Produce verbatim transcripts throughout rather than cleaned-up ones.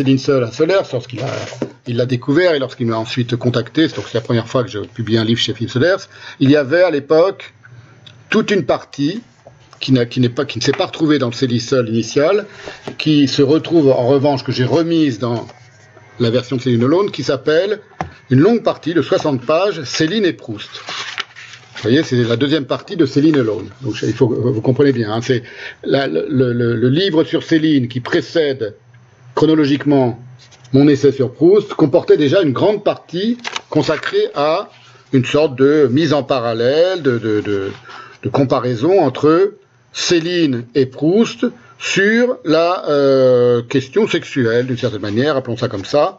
Céline seul à Solers, lorsqu'il a, il l'a découvert et lorsqu'il m'a ensuite contacté, c'est donc c'est la première fois que je publie un livre chez Philippe Solers, il y avait à l'époque toute une partie qui, n'a, qui, n'est pas, qui ne s'est pas retrouvée dans le Céline seul initial, qui se retrouve en revanche, que j'ai remise dans la version de Céline Alone, qui s'appelle une longue partie de soixante pages, Céline et Proust. Vous voyez, c'est la deuxième partie de Céline Alone. Donc, il faut, vous comprenez bien, hein, c'est la, le, le, le livre sur Céline qui précède chronologiquement mon essai sur Proust comportait déjà une grande partie consacrée à une sorte de mise en parallèle, de, de, de, de comparaison entre Céline et Proust sur la euh, question sexuelle, d'une certaine manière, appelons ça comme ça,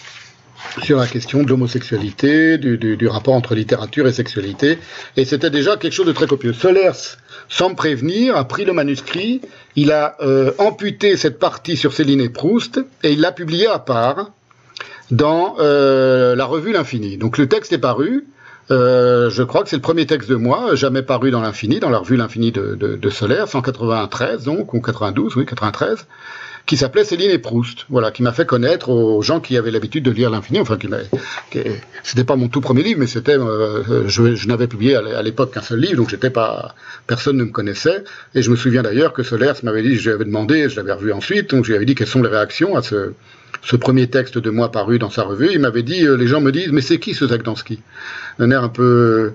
sur la question de l'homosexualité, du, du, du rapport entre littérature et sexualité, et c'était déjà quelque chose de très copieux. Solers, sans me prévenir, a pris le manuscrit, il a euh, amputé cette partie sur Céline et Proust, et il l'a publié à part dans euh, la revue L'Infini. Donc le texte est paru, euh, je crois que c'est le premier texte de moi, jamais paru dans l'Infini, dans la revue L'Infini de, de, de Solers, en quatre-vingt-treize donc, ou quatre-vingt-douze, oui, quatre-vingt-treize, qui s'appelait Céline et Proust, voilà, qui m'a fait connaître aux gens qui avaient l'habitude de lire l'Infini, enfin, qui, qui c'était pas mon tout premier livre, mais c'était, euh, je, je n'avais publié à l'époque qu'un seul livre, donc j'étais pas, personne ne me connaissait, et je me souviens d'ailleurs que Solers m'avait dit, je lui avais demandé, je l'avais revu ensuite, donc je lui avais dit quelles sont les réactions à ce, ce premier texte de moi paru dans sa revue. Il m'avait dit, euh, les gens me disent, mais c'est qui ce Zagdansky? Un air un peu,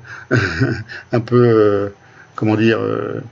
un peu, euh, comment dire, euh,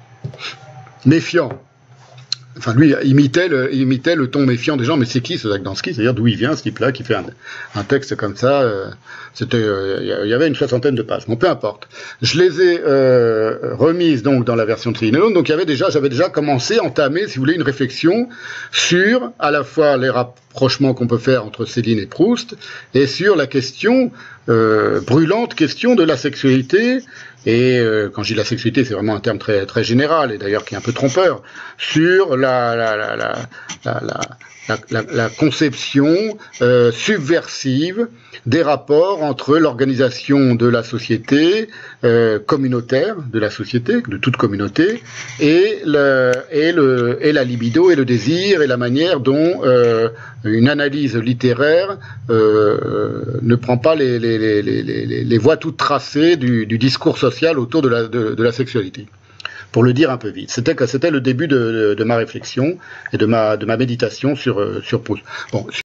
méfiant. Enfin, lui, il imitait le, il imitait le ton méfiant des gens, mais c'est qui ce Zagdansky? C'est-à-dire d'où il vient, ce type-là, qui fait un, un texte comme ça. Euh, c'était, euh, il y avait une soixantaine de pages. Bon, peu importe. Je les ai euh, remises donc dans la version de Céline Alone. Donc, il y avait déjà, j'avais déjà commencé, entamé, si vous voulez, une réflexion sur à la fois les rapprochements qu'on peut faire entre Céline et Proust, et sur la question euh, brûlante, question de la sexualité. Et euh, quand je dis la sexualité, c'est vraiment un terme très très général et d'ailleurs qui est un peu trompeur sur la la la la la, la, la, la, la conception euh, subversive des rapports entre l'organisation de la société euh, communautaire, de la société, de toute communauté, et le et le et la libido et le désir et la manière dont euh, une analyse littéraire euh, ne prend pas les les les les les, les voies toutes tracées du, du discours social autour de la de, de la sexualité. Pour le dire un peu vite, c'était que c'était le début de, de, de ma réflexion et de ma de ma méditation sur sur Proust. Bon.